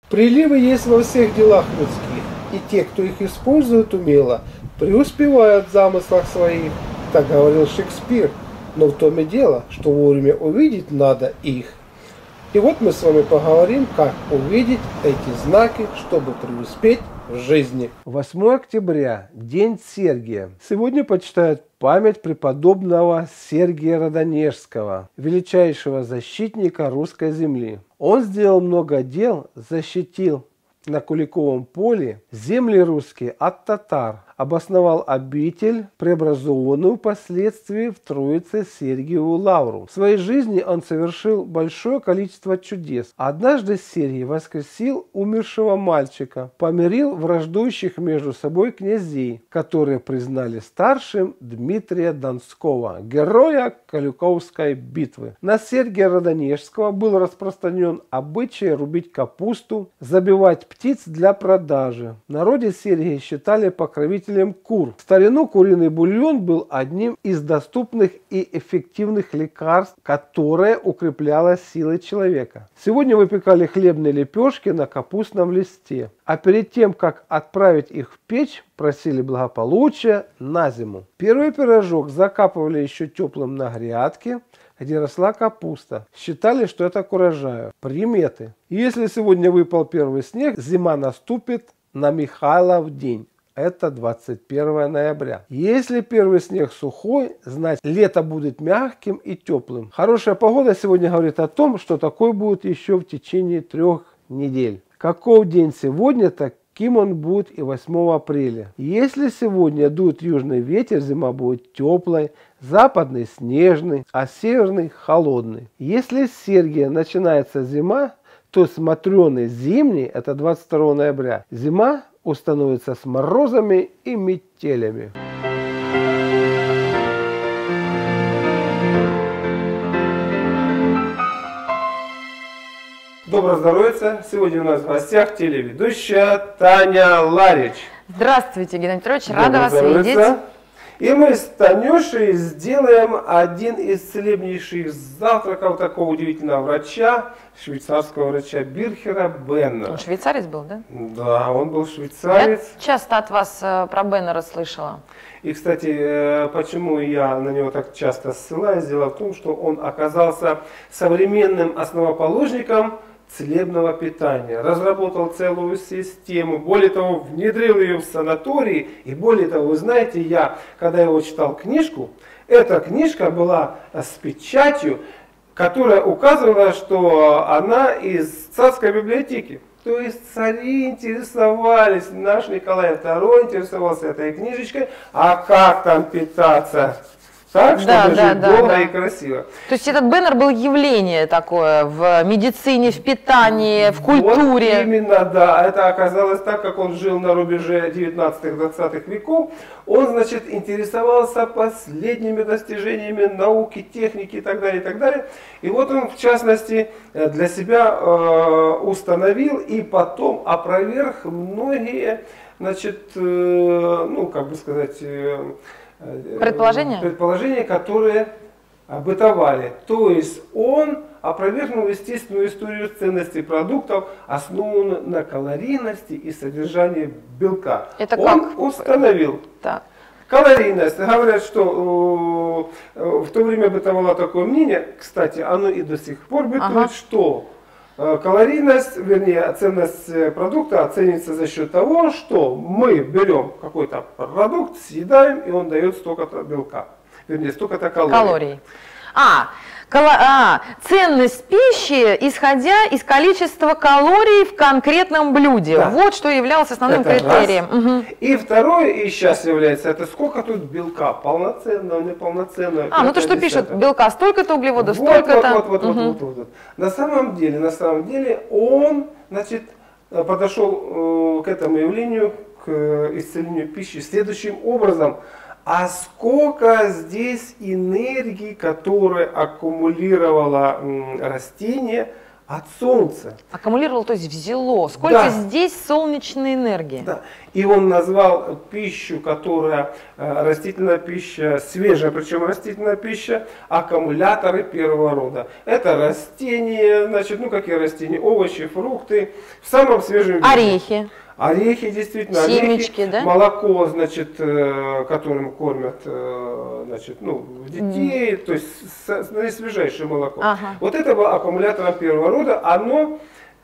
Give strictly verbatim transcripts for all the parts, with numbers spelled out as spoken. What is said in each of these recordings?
Приливы есть во всех делах людских, и те, кто их использует умело, преуспевают в замыслах своих, так говорил Шекспир. Но в том и дело, что вовремя увидеть надо их. И вот мы с вами поговорим, как увидеть эти знаки, чтобы преуспеть в жизни. восьмое октября, День Сергия. Сегодня почитают память преподобного Сергия Радонежского, величайшего защитника русской земли. Он сделал много дел, защитил на Куликовом поле земли русские от татар, обосновал обитель, преобразованную впоследствии в Троице Сергиеву Лавру. В своей жизни он совершил большое количество чудес. Однажды Сергий воскресил умершего мальчика, помирил враждующих между собой князей, которые признали старшим Дмитрия Донского, героя Куликовской битвы. На Сергия Радонежского был распространен обычай рубить капусту, забивать птиц для продажи. В народе Сергия считали покровителем кур. В старину куриный бульон был одним из доступных и эффективных лекарств, которое укрепляло силы человека. Сегодня выпекали хлебные лепешки на капустном листе, а перед тем, как отправить их в печь, просили благополучия на зиму. Первый пирожок закапывали еще теплым на грядке, где росла капуста. Считали, что это к урожаю. Приметы. Если сегодня выпал первый снег, зима наступит на Михайлов день. Это двадцать первое ноября. Если первый снег сухой, значит лето будет мягким и теплым. Хорошая погода сегодня говорит о том, что такой будет еще в течение трех недель. Каков день сегодня, таким он будет и восьмого апреля. Если сегодня дует южный ветер, зима будет теплой, западный снежный, а северный холодный. Если с Сергия начинается зима, то с Матрёны зимний, это двадцать второго ноября, зима установится с морозами и метелями. Доброго здоровья! Сегодня у нас в гостях телеведущая Таня Ларич. Здравствуйте, Геннадий Петрович, рада вас видеть. И мы с Танюшей сделаем один из целебнейших завтраков такого удивительного врача, швейцарского врача Бирхера Беннера. Он швейцарец был, да? Да, он был швейцарец. Я часто от вас э, про Беннера слышала. И, кстати, э, почему я на него так часто ссылаюсь, дело в том, что он оказался современным основоположником целебного питания, разработал целую систему, более того, внедрил ее в санатории, и более того, вы знаете, я, когда его читал книжку, эта книжка была с печатью, которая указывала, что она из царской библиотеки. То есть цари интересовались, наш Николай второй интересовался этой книжечкой, а как там питаться? Так, чтобы да, жить да, да, долго да. и красиво. То есть этот Беннер был явление такое в медицине, в питании, в культуре. Вот именно, да. Это оказалось так, как он жил на рубеже девятнадцатых-двадцатых веков. Он, значит, интересовался последними достижениями науки, техники и так далее, и так далее. И вот он, в частности, для себя э, установил и потом опроверг многие, значит, э, ну, как бы сказать... Э, Предположения? Предположения, которые бытовали. То есть он опровергнул естественную историю ценностей продуктов, основанную на калорийности и содержании белка. Это он как? установил Так. калорийность. Говорят, что э, в то время бытовало такое мнение, кстати, оно и до сих пор бытует, ага. что калорийность, вернее, ценность продукта оценивается за счет того, что мы берем какой-то продукт, съедаем, и он дает столько-то белка, вернее, столько-то калорий. Калорий. А, кало... а, ценность пищи, исходя из количества калорий в конкретном блюде. Да. Вот что являлось основным это критерием. Угу. И второе, и сейчас является, это сколько тут белка, полноценного, неполноценного. А, ну то, что пишут, белка столько-то, углевода вот, столько-то. Вот, вот, вот, угу. вот, вот, вот. На самом деле, на самом деле, он, значит, подошел э, к этому явлению, к исцелению пищи следующим образом. А сколько здесь энергии, которая аккумулировало м, растение, от солнца. Аккумулировал, то есть взяло. Сколько да. здесь солнечной энергии. Да. И он назвал пищу, которая растительная пища, свежая, причем растительная пища, аккумуляторы первого рода. Это растения, значит, ну какие растения, овощи, фрукты, в самом свежем виде. Орехи. Орехи, действительно, семечки, орехи, да? молоко, значит, которым кормят, значит, ну, детей, mm. то есть наисвежайшее молоко. Ага. Вот это было аккумулятором первого рода, оно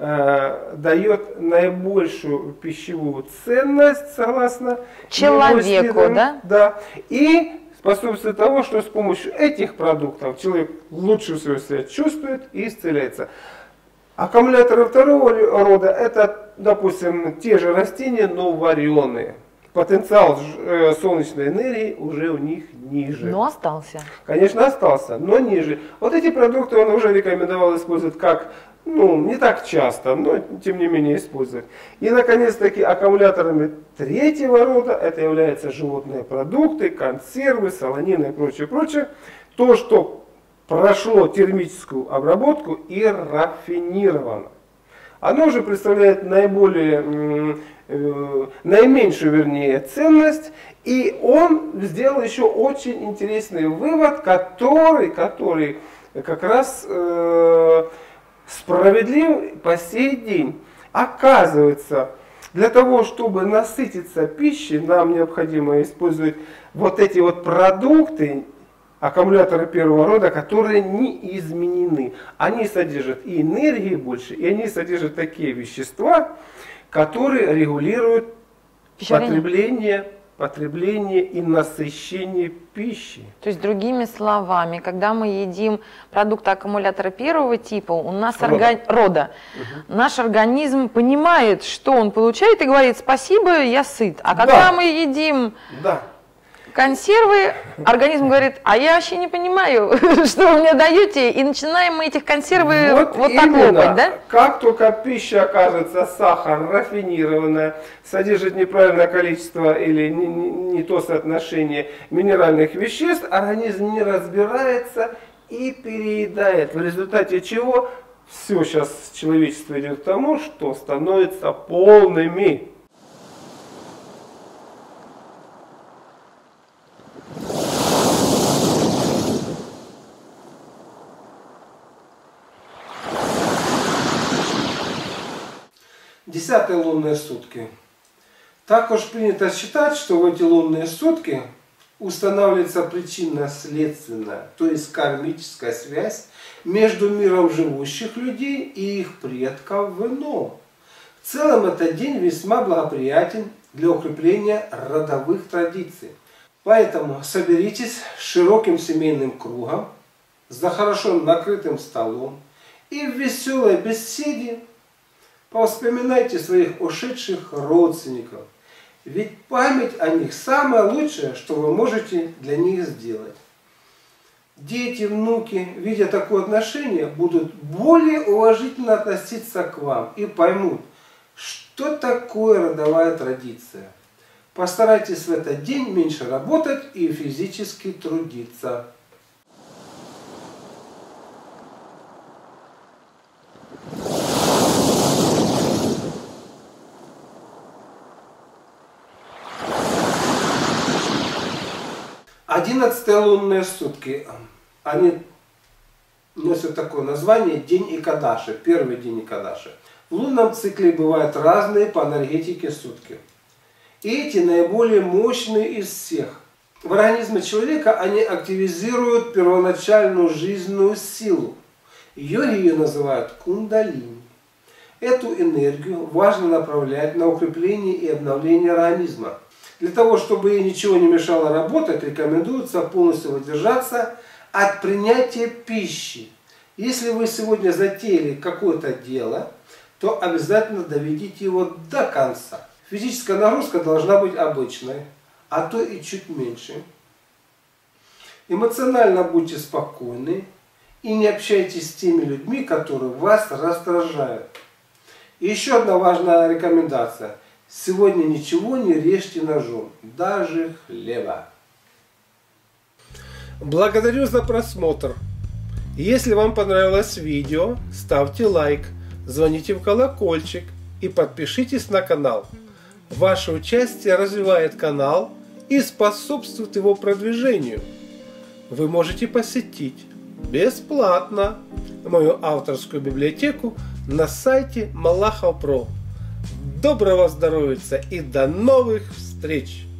э, дает наибольшую пищевую ценность, согласно человеку, да? Да. И способствует того, что с помощью этих продуктов человек лучше всего себя чувствует и исцеляется. Аккумуляторы второго рода это, допустим, те же растения, но вареные. Потенциал э, солнечной энергии уже у них ниже. Но остался. Конечно, остался, но ниже. Вот эти продукты он уже рекомендовал использовать как, ну, не так часто, но тем не менее использовать. И, наконец-таки, аккумуляторами третьего рода это являются животные продукты, консервы, солонина и прочее, прочее. То, что прошло термическую обработку и рафинировано. Оно же представляет наиболее, э, наименьшую, вернее, ценность. И он сделал еще очень интересный вывод, который, который как раз э, справедлив по сей день. Оказывается, для того, чтобы насытиться пищей, нам необходимо использовать вот эти вот продукты, аккумуляторы первого рода, которые не изменены. Они содержат и энергии больше, и они содержат такие вещества, которые регулируют потребление, потребление и насыщение пищи. То есть, другими словами, когда мы едим продукты аккумулятора первого типа, у нас рода, орга... рода. Угу. Наш организм понимает, что он получает, и говорит: спасибо, я сыт. А когда да. мы едим... Да. консервы, организм говорит: а я вообще не понимаю, что вы мне даете, и начинаем мы этих консервы вот, вот так лопать, да? Как только пища окажется сахар, рафинированная, содержит неправильное количество или не, не, не то соотношение минеральных веществ, организм не разбирается и переедает, в результате чего все сейчас человечество идет к тому, что становится полными. Десятые лунные сутки. Також принято считать, что в эти лунные сутки устанавливается причинно-следственная, то есть кармическая связь между миром живущих людей и их предков в ином. В целом этот день весьма благоприятен для укрепления родовых традиций. Поэтому соберитесь с широким семейным кругом, за хорошо накрытым столом и в веселой беседе повспоминайте своих ушедших родственников, ведь память о них самое лучшее, что вы можете для них сделать. Дети, внуки, видя такое отношение, будут более уважительно относиться к вам и поймут, что такое родовая традиция. Постарайтесь в этот день меньше работать и физически трудиться. Одиннадцатые лунные сутки, они носят такое название День Икадаши, первый день Икадаши. В лунном цикле бывают разные по энергетике сутки. И эти наиболее мощные из всех. В организме человека они активизируют первоначальную жизненную силу. Йоги ее называют кундалини. Эту энергию важно направлять на укрепление и обновление организма. Для того, чтобы ей ничего не мешало работать, рекомендуется полностью воздержаться от принятия пищи. Если вы сегодня затеяли какое-то дело, то обязательно доведите его до конца. Физическая нагрузка должна быть обычной, а то и чуть меньше. Эмоционально будьте спокойны и не общайтесь с теми людьми, которые вас раздражают. И еще одна важная рекомендация. Сегодня ничего не режьте ножом, даже хлеба. Благодарю за просмотр. Если вам понравилось видео, ставьте лайк, звоните в колокольчик и подпишитесь на канал. Ваше участие развивает канал и способствует его продвижению. Вы можете посетить бесплатно мою авторскую библиотеку на сайте Малахов точка про. Доброго здоровья и до новых встреч!